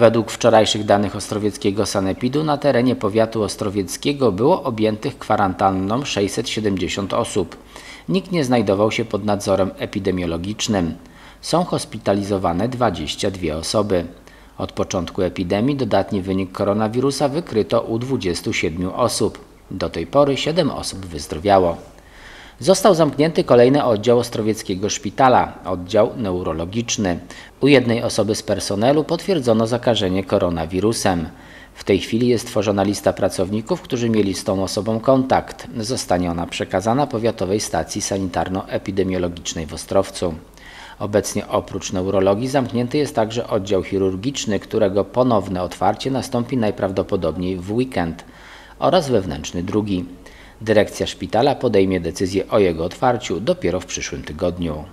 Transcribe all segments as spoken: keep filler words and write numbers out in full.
Według wczorajszych danych ostrowieckiego sanepidu na terenie powiatu ostrowieckiego było objętych kwarantanną sześćset siedemdziesiąt osób. Nikt nie znajdował się pod nadzorem epidemiologicznym. Są hospitalizowane dwadzieścia dwie osoby. Od początku epidemii dodatni wynik koronawirusa wykryto u dwudziestu siedmiu osób. Do tej pory siedem osób wyzdrowiało. Został zamknięty kolejny oddział ostrowieckiego szpitala, oddział neurologiczny. U jednej osoby z personelu potwierdzono zakażenie koronawirusem. W tej chwili jest tworzona lista pracowników, którzy mieli z tą osobą kontakt. Zostanie ona przekazana Powiatowej Stacji Sanitarno-Epidemiologicznej w Ostrowcu. Obecnie oprócz neurologii zamknięty jest także oddział chirurgiczny, którego ponowne otwarcie nastąpi najprawdopodobniej w weekend, oraz wewnętrzny drugi. Dyrekcja szpitala podejmie decyzję o jego otwarciu dopiero w przyszłym tygodniu.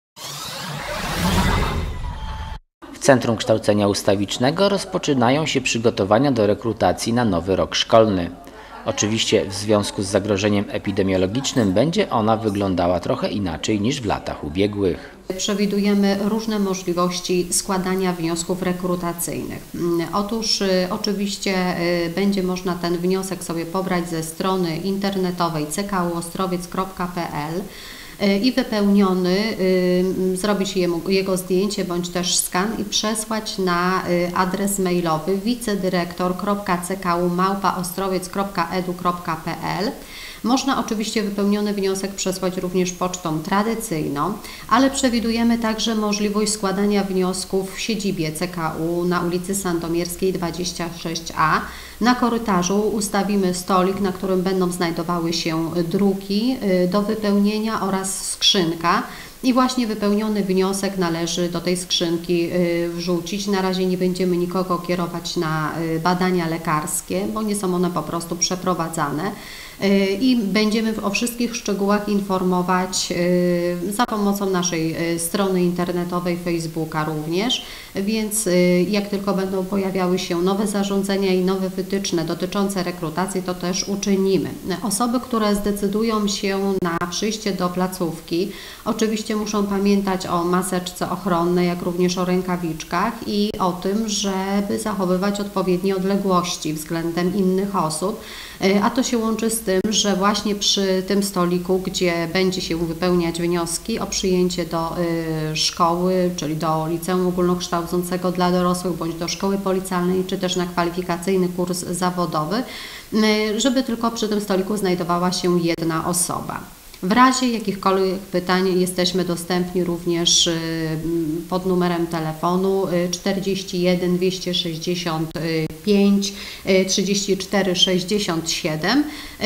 W Centrum Kształcenia Ustawicznego rozpoczynają się przygotowania do rekrutacji na nowy rok szkolny. Oczywiście w związku z zagrożeniem epidemiologicznym będzie ona wyglądała trochę inaczej niż w latach ubiegłych. Przewidujemy różne możliwości składania wniosków rekrutacyjnych. Otóż oczywiście będzie można ten wniosek sobie pobrać ze strony internetowej c k u ostrowiec kropka p l i wypełniony, zrobić jego zdjęcie bądź też skan i przesłać na adres mailowy wicedyrektor kropka c k u małpa ostrowiec kropka e d u kropka p l. Można oczywiście wypełniony wniosek przesłać również pocztą tradycyjną, ale przewidujemy także możliwość składania wniosków w siedzibie C K U na ulicy Sandomierskiej dwadzieścia sześć a. Na korytarzu ustawimy stolik, na którym będą znajdowały się druki do wypełnienia oraz skrzynka. I właśnie wypełniony wniosek należy do tej skrzynki wrzucić. Na razie nie będziemy nikogo kierować na badania lekarskie, bo nie są one po prostu przeprowadzane. I będziemy o wszystkich szczegółach informować za pomocą naszej strony internetowej, Facebooka również, więc jak tylko będą pojawiały się nowe zarządzenia i nowe wytyczne dotyczące rekrutacji, to też uczynimy. Osoby, które zdecydują się na przyjście do placówki, oczywiście muszą pamiętać o maseczce ochronnej, jak również o rękawiczkach i o tym, żeby zachowywać odpowiednie odległości względem innych osób, a to się łączy z tym, że właśnie przy tym stoliku, gdzie będzie się wypełniać wnioski o przyjęcie do y, szkoły, czyli do liceum ogólnokształcącego dla dorosłych, bądź do szkoły policjalnej, czy też na kwalifikacyjny kurs zawodowy, y, żeby tylko przy tym stoliku znajdowała się jedna osoba. W razie jakichkolwiek pytań jesteśmy dostępni również pod numerem telefonu czterdzieści jeden dwieście sześćdziesiąt pięć trzydzieści cztery sześćdziesiąt siedem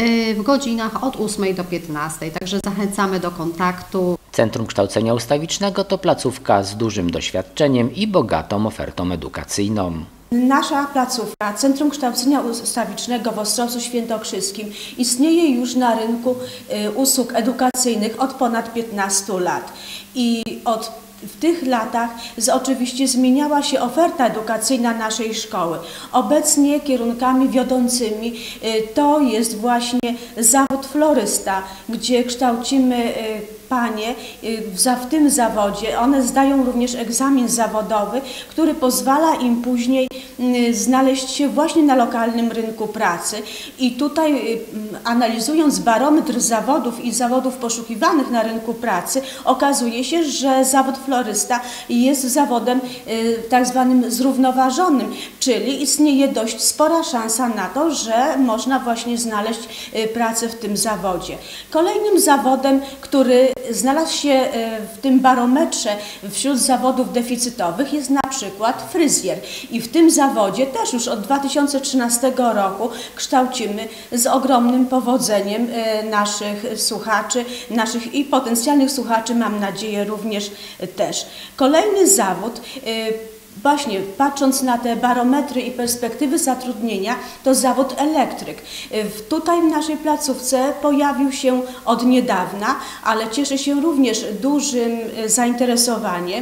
w godzinach od ósmej do piętnastej. Także zachęcamy do kontaktu. Centrum Kształcenia Ustawicznego to placówka z dużym doświadczeniem i bogatą ofertą edukacyjną. Nasza placówka Centrum Kształcenia Ustawicznego w Ostrowcu Świętokrzyskim istnieje już na rynku usług edukacyjnych od ponad piętnastu lat i od w tych latach z, oczywiście zmieniała się oferta edukacyjna naszej szkoły. Obecnie kierunkami wiodącymi y, to jest właśnie zawód florysta, gdzie kształcimy y, panie y, w, w tym zawodzie. One zdają również egzamin zawodowy, który pozwala im później y, znaleźć się właśnie na lokalnym rynku pracy. I tutaj y, analizując barometr zawodów i zawodów poszukiwanych na rynku pracy, okazuje się, że zawód florysta jest zawodem y, tak zwanym zrównoważonym, czyli istnieje dość spora szansa na to, że można właśnie znaleźć y, pracę w tym zawodzie. Kolejnym zawodem, który znalazł się y, w tym barometrze wśród zawodów deficytowych jest na przykład fryzjer. I w tym zawodzie też już od dwa tysiące trzynastego roku kształcimy z ogromnym powodzeniem y, naszych słuchaczy, naszych i potencjalnych słuchaczy, mam nadzieję również też. Kolejny zawód, właśnie patrząc na te barometry i perspektywy zatrudnienia, to zawód elektryk. Tutaj w naszej placówce pojawił się od niedawna, ale cieszy się również dużym zainteresowaniem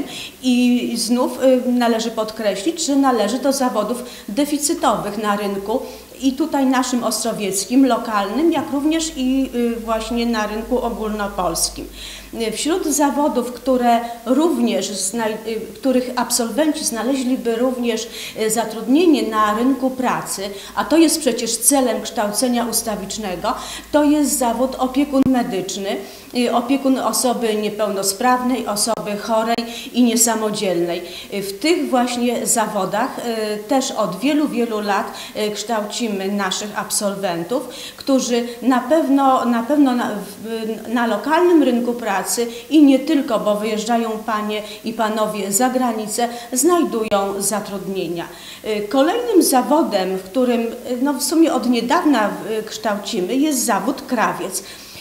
i znów należy podkreślić, że należy do zawodów deficytowych na rynku. I tutaj naszym ostrowieckim, lokalnym, jak również i właśnie na rynku ogólnopolskim. Wśród zawodów, które również, których absolwenci znaleźliby również zatrudnienie na rynku pracy, a to jest przecież celem kształcenia ustawicznego, to jest zawód opiekun medyczny, opiekun osoby niepełnosprawnej, osoby chorej i niesamodzielnej. W tych właśnie zawodach też od wielu, wielu lat kształcimy naszych absolwentów, którzy na pewno, na, pewno na, na lokalnym rynku pracy i nie tylko, bo wyjeżdżają panie i panowie za granicę, znajdują zatrudnienia. Kolejnym zawodem, w którym no w sumie od niedawna kształcimy, jest zawód krawiec.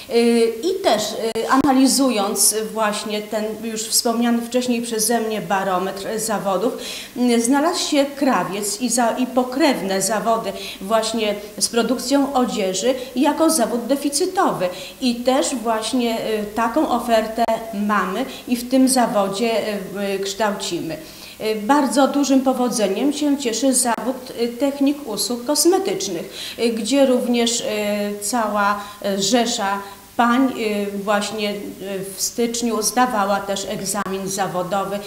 I też analizując właśnie ten już wspomniany wcześniej przeze mnie barometr zawodów, znalazł się krawiec i, za, i pokrewne zawody właśnie z produkcją odzieży jako zawód deficytowy. I też właśnie taką ofertę mamy i w tym zawodzie kształcimy. Bardzo dużym powodzeniem się cieszy zawód technik usług kosmetycznych, gdzie również cała rzesza pań właśnie w styczniu zdawała też egzamin zawodowy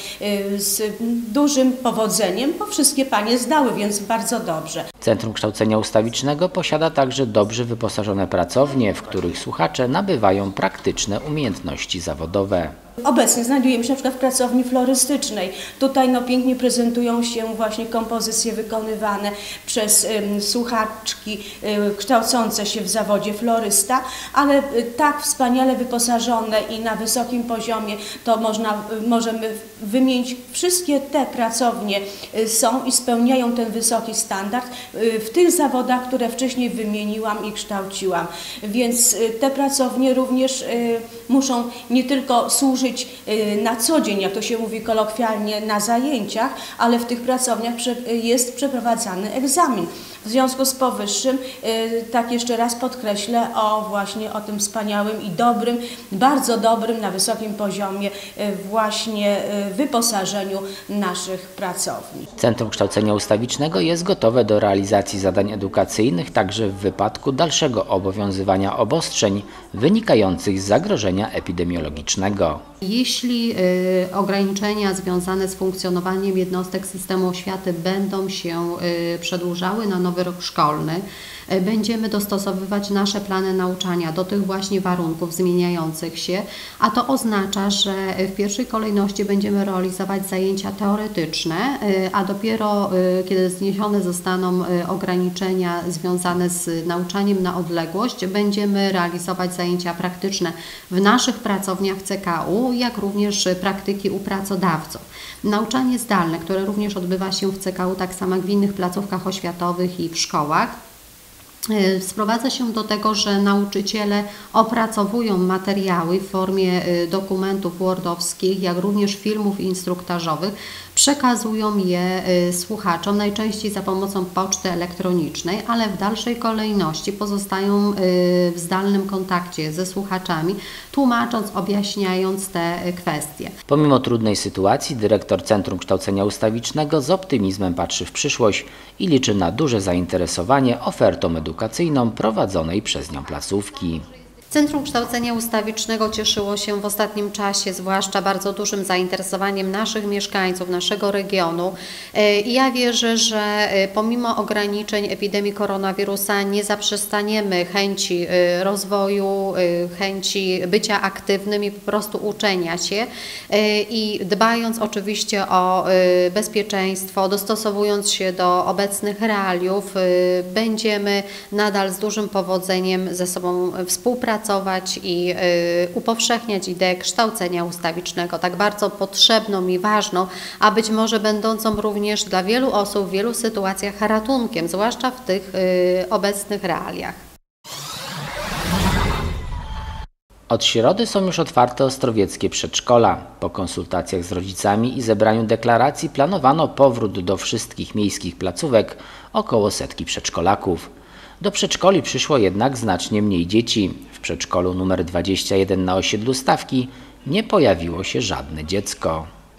z dużym powodzeniem, bo wszystkie panie zdały, więc bardzo dobrze. Centrum Kształcenia Ustawicznego posiada także dobrze wyposażone pracownie, w których słuchacze nabywają praktyczne umiejętności zawodowe. Obecnie znajdujemy się na przykład w pracowni florystycznej. Tutaj no, pięknie prezentują się właśnie kompozycje wykonywane przez y, słuchaczki y, kształcące się w zawodzie florysta, ale y, tak wspaniale wyposażone i na wysokim poziomie to można, y, możemy wymienić. Wszystkie te pracownie y, są i spełniają ten wysoki standard y, w tych zawodach, które wcześniej wymieniłam i kształciłam. Więc y, te pracownie również y, muszą nie tylko służyć na co dzień, jak to się mówi kolokwialnie, na zajęciach, ale w tych pracowniach jest przeprowadzany egzamin. W związku z powyższym, tak jeszcze raz podkreślę o właśnie o tym wspaniałym i dobrym, bardzo dobrym, na wysokim poziomie właśnie wyposażeniu naszych pracowni. Centrum Kształcenia Ustawicznego jest gotowe do realizacji zadań edukacyjnych także w wypadku dalszego obowiązywania obostrzeń wynikających z zagrożenia epidemiologicznego. Jeśli y, ograniczenia związane z funkcjonowaniem jednostek systemu oświaty będą się y, przedłużały na nowy rok szkolny, y, będziemy dostosowywać nasze plany nauczania do tych właśnie warunków zmieniających się, a to oznacza, że w pierwszej kolejności będziemy realizować zajęcia teoretyczne, y, a dopiero y, kiedy zniesione zostaną y, ograniczenia związane z nauczaniem na odległość, będziemy realizować zajęcia praktyczne w naszych pracowniach C K U, jak również praktyki u pracodawców. Nauczanie zdalne, które również odbywa się w C K U, tak samo jak w innych placówkach oświatowych i w szkołach, sprowadza się do tego, że nauczyciele opracowują materiały w formie dokumentów wordowskich, jak również filmów instruktażowych, przekazują je słuchaczom, najczęściej za pomocą poczty elektronicznej, ale w dalszej kolejności pozostają w zdalnym kontakcie ze słuchaczami, tłumacząc, objaśniając te kwestie. Pomimo trudnej sytuacji dyrektor Centrum Kształcenia Ustawicznego z optymizmem patrzy w przyszłość i liczy na duże zainteresowanie ofertą edukacyjną prowadzonej przez nią placówki. Centrum Kształcenia Ustawicznego cieszyło się w ostatnim czasie zwłaszcza bardzo dużym zainteresowaniem naszych mieszkańców, naszego regionu. I ja wierzę, że pomimo ograniczeń epidemii koronawirusa nie zaprzestaniemy chęci rozwoju, chęci bycia aktywnym i po prostu uczenia się i dbając oczywiście o bezpieczeństwo, dostosowując się do obecnych realiów, będziemy nadal z dużym powodzeniem ze sobą współpracować i y, upowszechniać ideę kształcenia ustawicznego, tak bardzo potrzebną i ważną, a być może będącą również dla wielu osób w wielu sytuacjach ratunkiem, zwłaszcza w tych y, obecnych realiach. Od środy są już otwarte ostrowieckie przedszkola. Po konsultacjach z rodzicami i zebraniu deklaracji planowano powrót do wszystkich miejskich placówek około setki przedszkolaków. Do przedszkoli przyszło jednak znacznie mniej dzieci. W przedszkolu numer dwadzieścia jeden na osiedlu Stawki nie pojawiło się żadne dziecko.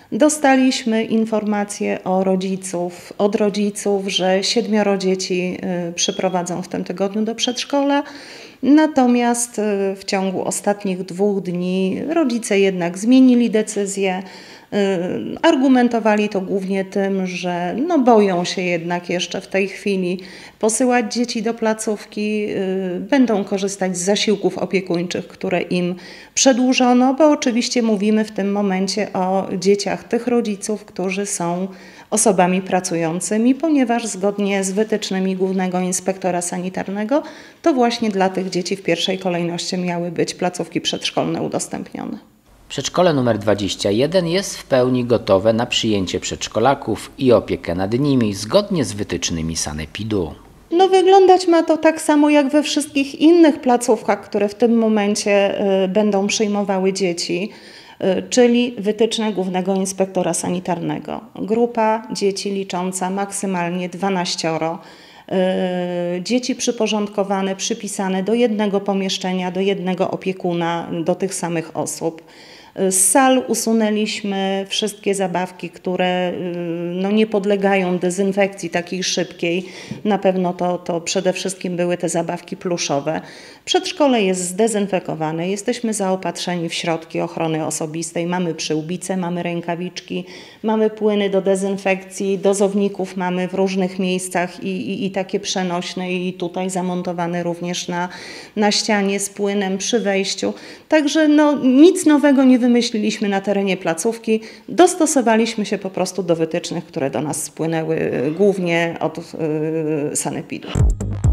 Dostaliśmy informacje o rodziców, od rodziców, że siedmioro dzieci przyprowadzą w tym tygodniu do przedszkola. Natomiast w ciągu ostatnich dwóch dni rodzice jednak zmienili decyzję. Argumentowali to głównie tym, że no boją się jednak jeszcze w tej chwili posyłać dzieci do placówki, będą korzystać z zasiłków opiekuńczych, które im przedłużono, bo oczywiście mówimy w tym momencie o dzieciach tych rodziców, którzy są osobami pracującymi, ponieważ zgodnie z wytycznymi Głównego Inspektora Sanitarnego to właśnie dla tych dzieci w pierwszej kolejności miały być placówki przedszkolne udostępnione. Przedszkole numer dwadzieścia jeden jest w pełni gotowe na przyjęcie przedszkolaków i opiekę nad nimi zgodnie z wytycznymi sanepidu. No wyglądać ma to tak samo jak we wszystkich innych placówkach, które w tym momencie y, będą przyjmowały dzieci, y, czyli wytyczne Głównego Inspektora Sanitarnego. Grupa dzieci licząca maksymalnie dwanaścioro. Y, dzieci przyporządkowane, przypisane do jednego pomieszczenia, do jednego opiekuna, do tych samych osób. Z sal usunęliśmy wszystkie zabawki, które no, nie podlegają dezynfekcji takiej szybkiej. Na pewno to, to przede wszystkim były te zabawki pluszowe. Przedszkole jest zdezynfekowane, jesteśmy zaopatrzeni w środki ochrony osobistej. Mamy przyłbice, mamy rękawiczki, mamy płyny do dezynfekcji, dozowników mamy w różnych miejscach i, i, i takie przenośne i tutaj zamontowane również na, na ścianie z płynem przy wejściu. Także no, nic nowego nie wymyśliliśmy na terenie placówki, dostosowaliśmy się po prostu do wytycznych, które do nas spłynęły głównie od yy, sanepidu.